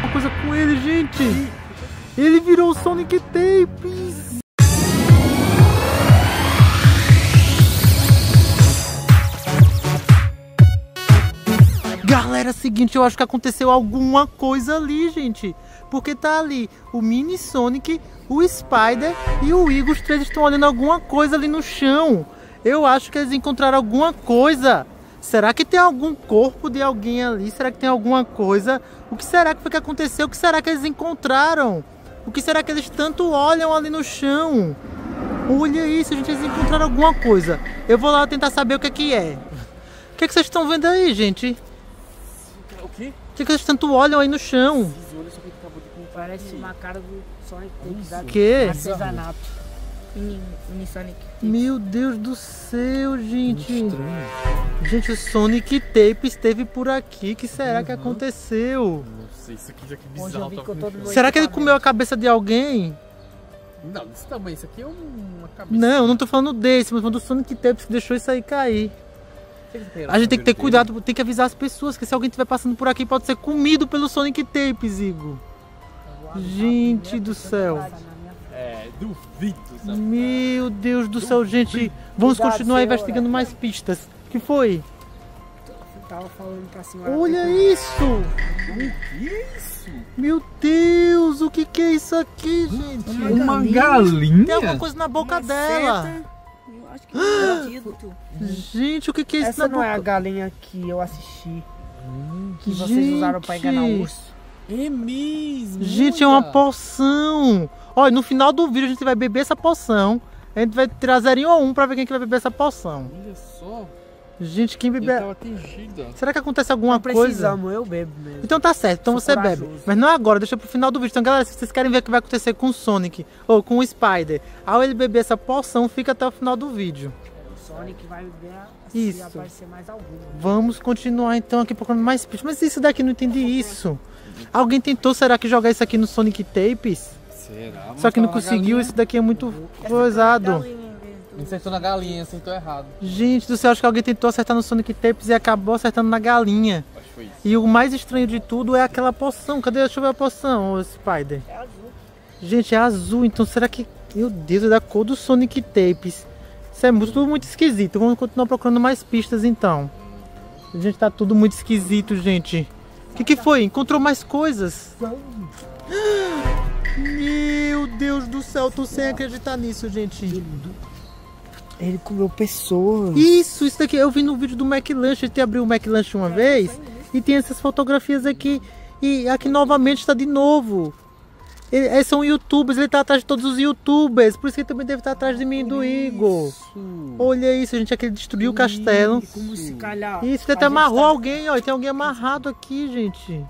alguma coisa com ele, gente. Ele virou o Sonic Tapes. Galera, é o seguinte, eu acho que aconteceu alguma coisa ali, gente. Porque tá ali o Mini Sonic, o Spider e o Igor. Os três estão olhando alguma coisa ali no chão. Eu acho que eles encontraram alguma coisa. Será que tem algum corpo de alguém ali? Será que tem alguma coisa? O que será que foi que aconteceu? O que será que eles encontraram? O que será que eles tanto olham ali no chão? Olha isso, gente, eles encontraram alguma coisa. Eu vou lá tentar saber o que é. O que vocês estão vendo aí, gente? O quê? O que vocês tanto olham aí no chão? Parece uma cara do Sonic Tapes. Que? Artesanato. Mini Sonic. Meu Deus do céu, gente. Gente, o Sonic Tapes esteve por aqui. O que será que aconteceu? Não sei, isso aqui já que bizarro. Será que ele comeu a cabeça de alguém? Não, desse tamanho, isso aqui é uma cabeça. Não tô falando desse, mas falando do Sonic Tapes que deixou isso aí cair. A gente tem que ter cuidado, tem que avisar as pessoas que se alguém estiver passando por aqui pode ser comido pelo Sonic Tapes, Igor. Gente do céu. É, duvido, sabe? Meu Deus do céu, gente. Vamos continuar investigando mais pistas. O que foi? Tava falando pra cima. Olha isso! O que é isso? Meu Deus, o que é isso aqui, gente? Uma galinha? Tem alguma coisa na boca dela. Eu acho que é um antídoto. Gente, o que é isso Essa na não é a boca? galinha que eu assisti. Que vocês usaram pra enganar o urso. É mesmo? Gente, é uma poção. Olha, no final do vídeo a gente vai beber essa poção. A gente vai tirar 0 ou 1 pra ver quem que vai beber essa poção. Olha só. Gente, quem Eu beber... tava atingida. Será que acontece alguma coisa? Precisamos, eu bebo mesmo. Então tá certo, então Sou você corajoso. bebe. Mas não agora, deixa pro final do vídeo. Então galera, se vocês querem ver o que vai acontecer com o Sonic ou com o Spider, ao ele beber essa poção, fica até o final do vídeo. O Sonic vai beber Isso. se aparecer mais algum. Vamos continuar então aqui procurando mais pistas. Mas isso daqui, não entendi isso. Alguém tentou, será que jogar isso aqui no Sonic Tapes? Será? Só que não conseguiu, esse daqui é muito coisado. Acertou na galinha, acertou errado. Gente do céu, acho que alguém tentou acertar no Sonic Tapes e acabou acertando na galinha. Acho que foi isso. E o mais estranho de tudo é aquela poção. Cadê? Deixa eu ver a poção, ô Spider. É azul. Gente, é azul, então será que... Meu Deus, é da cor do Sonic Tapes. Isso é tudo muito esquisito. Vamos continuar procurando mais pistas então. Gente, tá tudo muito esquisito, gente. O que foi? Encontrou mais coisas? Meu Deus do céu, tô sem acreditar nisso, gente. Ele comeu pessoas. Isso daqui. Eu vi no vídeo do McLanche. A gente abriu o McLanche uma vez e tem essas fotografias aqui. E aqui novamente está de novo. Eles são youtubers, ele tá atrás de todos os youtubers. Por isso que ele também deve estar atrás de mim e do Igor. Olha isso, gente. Aqui ele destruiu o castelo. Como se calhar. Isso, ele até amarrou alguém, ó. Tem alguém amarrado aqui, gente.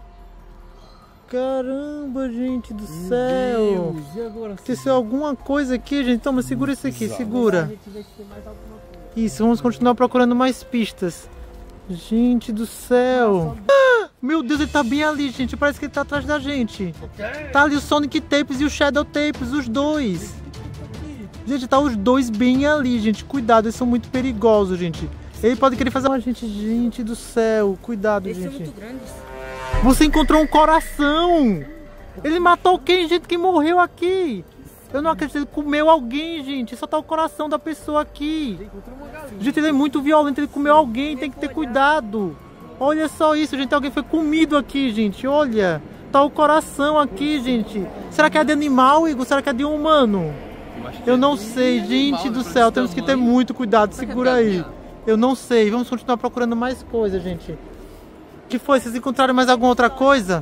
Caramba, gente do céu. Deus, e agora? Aconteceu alguma coisa aqui, gente. Toma, segura isso aqui, segura. Isso, vamos continuar procurando mais pistas. Gente do céu. Ah, meu Deus, ele tá bem ali, gente. Parece que ele tá atrás da gente. Tá ali o Sonic Tapes e o Shadow Tapes, os dois. Gente, tá os dois bem ali, gente. Cuidado, eles são muito perigosos, gente. Ele pode querer fazer uma gente. Gente do céu, cuidado, Eles são gente. muito grandes. Você encontrou um coração. Ele matou quem, gente, que morreu aqui? Eu não acredito, ele comeu alguém, gente. Só tá o coração da pessoa aqui. Gente, ele é muito violento, ele comeu alguém, tem que ter cuidado. Olha só isso, gente, alguém foi comido aqui, gente, olha. Tá o coração aqui, gente. Será que é de animal, Igor? Será que é de humano? Eu não sei, gente do céu, temos que ter muito cuidado, segura aí. Eu não sei, vamos continuar procurando mais coisas, gente. O que foi? Vocês encontraram mais alguma outra coisa?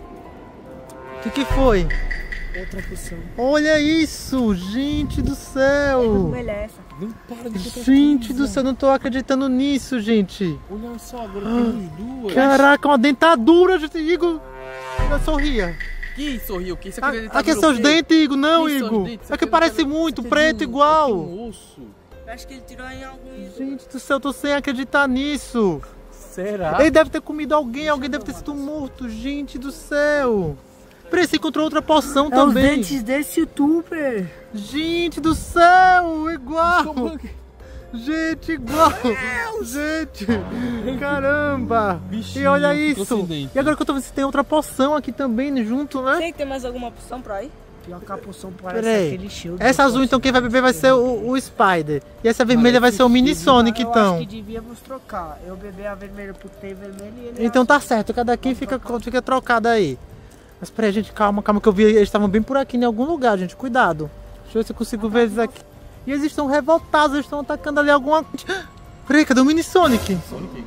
O que foi? Outra poção. Olha isso, gente do céu. Beleza. Não para de botar Gente coisa. do céu, não tô acreditando nisso, gente. Olha só, agora temos duas. Caraca, uma dentadura, gente. Igor, sorria. Que sorriu? Que isso aqui é dentadura Aqui é seus o quê? dentes, Igor. Não, Que seus Igor. dentes? É que parece muito, preto igual. Um osso. Eu acho que ele tirou em algum. Gente do céu, tô sem acreditar nisso. Será? Ele deve ter comido alguém, alguém deve ter sido morto. Gente do céu. Peraí, você encontrou outra poção É os também. dentes desse youtuber. Gente do céu, igual. Gente, igual! Gente! Caramba! Bichinho, E olha ficou isso! sem dente. E agora que eu tô vendo se tem outra poção aqui também, né, junto, né? Tem que ter mais alguma poção pra ir? Pior que a poção parece Peraí. aquele shield. Essa azul, então, quem vai beber vai ser o Spider. E essa vermelha vai ser o Mini Sonic, Eu acho então. que devíamos trocar. Eu beber a vermelha por ter vermelho e ele... Então tá certo, cada quem fica trocado aí. Mas peraí, gente, calma, calma, que eu vi, eles estavam bem por aqui em algum lugar, gente, cuidado. Deixa eu ver se eu consigo ver eles aqui. E eles estão revoltados, eles estão atacando ali alguma... Peraí, cadê o Mini Sonic?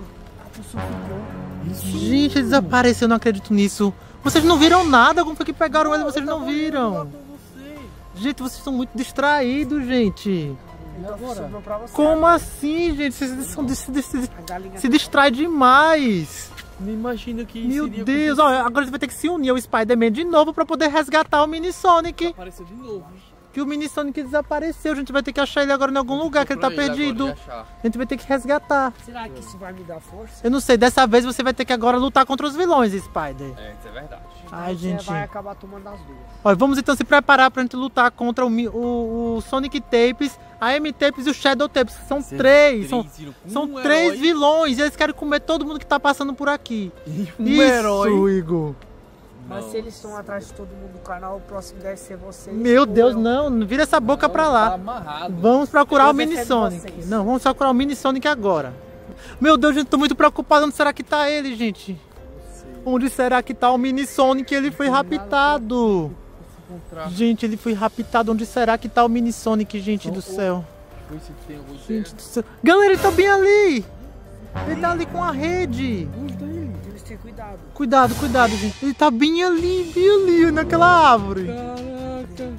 Gente, ele desapareceu, eu não acredito nisso. Vocês não viram nada? Como foi que pegaram ele? Vocês não viram? Gente, vocês são muito distraídos, gente. Sobrou pra você. Como assim, gente? Vocês A galinha se distraem demais. Não imagino que Meu seria Deus, ó, agora você vai ter que se unir ao Spider-Man de novo pra poder resgatar o Mini Sonic. apareceu de novo. Que o Mini Sonic desapareceu. A gente vai ter que achar ele agora em algum lugar, que ele tá perdido. A gente vai ter que resgatar. Será que isso vai me dar força? Eu não sei, dessa vez você vai ter que agora lutar contra os vilões, Spider. É, isso é verdade. Ai, Você gente. vai acabar tomando as duas. Olha, vamos então se preparar pra gente lutar contra o Sonic Tapes, a M-Tapes e o Shadow Tapes. São três. São três vilões. E eles querem comer todo mundo que tá passando por aqui. Isso, herói. Igor. Mas se eles estão atrás de todo mundo do canal, o próximo deve ser vocês. Meu ou Deus, eu. não vira essa boca pra lá. Tá amarrado. Vamos procurar Eu o Mini defendo Sonic. vocês. Não, vamos procurar o Mini Sonic agora. Meu Deus, gente, tô muito preocupado. Onde será que tá ele, gente? Onde será que tá o Mini Sonic? Ele foi raptado. Gente, ele foi raptado. Onde será que tá o Mini Sonic, gente do céu? Gente do céu. Galera, ele tá bem ali. Ele tá ali com a rede. Temos que ter cuidado. Cuidado, cuidado, gente. Ele tá bem ali, naquela árvore. Caraca.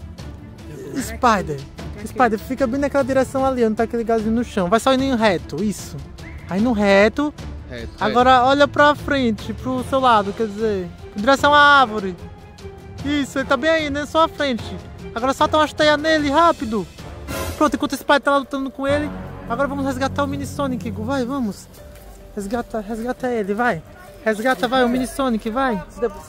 Spider, fica bem naquela direção ali, onde tá aquele gazinho no chão. Vai só indo em reto, isso. Aí no reto. Agora olha pra frente, pro seu lado, quer dizer, em direção à árvore. Isso, ele tá bem aí, né? Só à frente. Agora solta uma teia nele, rápido. Pronto, enquanto esse pai tá lá lutando com ele, agora vamos resgatar o Mini Sonic, Igor. Vai, vamos. Resgata ele, vai. Resgata, vai, o Mini Sonic, vai.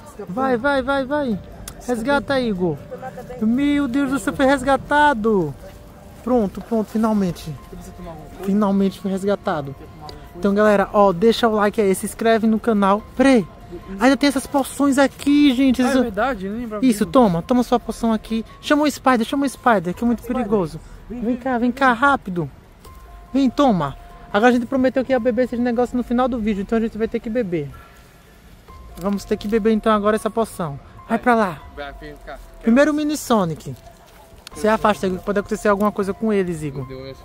Vai. Resgata, Igor. Meu Deus do céu, foi resgatado. Pronto, finalmente. Finalmente foi resgatado. Então, galera, ó, deixa o like aí, se inscreve no canal. Peraí, ainda tem essas poções aqui, gente. É verdade, não lembro. Isso, toma sua poção aqui. Chama o Spider, que é muito perigoso. Vem cá, rápido. Vem, toma. Agora a gente prometeu que ia beber esses negócios no final do vídeo, então a gente vai ter que beber. Vamos ter que beber então agora essa poção. Vai pra lá. Primeiro o Mini Sonic. Você afasta, Igor, que pode acontecer alguma coisa com eles, Igor.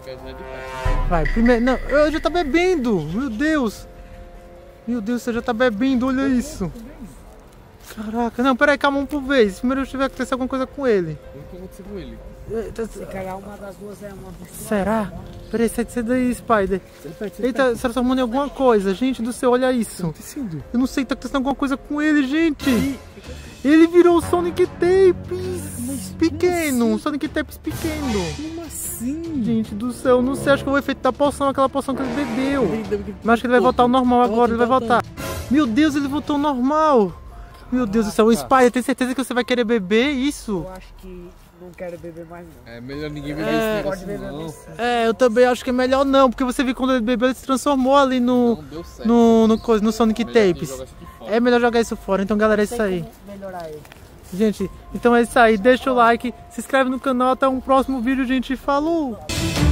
Vai, primeiro. Não, eu já tá bebendo. Meu Deus, você já tá bebendo, olha isso. Caraca, não, peraí, calma, um por vez. Primeiro eu tiver que acontecer alguma coisa com ele. O que aconteceu com ele? Se calhar uma das duas é uma virtude. Será? Peraí, sai daí, Spider. Eita, será que tá arrumando alguma coisa? Gente do céu, olha isso. Eu não sei, tá acontecendo alguma coisa com ele, gente. Ele virou o Sonic Tapes pequeno, um Sonic Tapes pequeno. Como assim? Gente do céu, não sei, acho que foi o efeito da poção, aquela poção que ele bebeu. Mas acho que ele vai voltar ao normal agora, ele vai voltar. Meu Deus, ele voltou ao normal. Meu Deus do céu, o Spider, tem certeza que você vai querer beber isso? Eu acho que não quero beber mais não. É melhor ninguém beber esse Pode negócio beber não. nesse. É, eu também acho que é melhor não, porque você viu quando ele bebeu, ele se transformou ali no Não deu certo. no Sonic Melhor ninguém Tapes. jogar isso aqui fora. É melhor jogar isso fora, então galera, é isso Sei aí. como melhorar ele. Gente, então é isso aí, deixa o like, se inscreve no canal, até um próximo vídeo, gente, falou!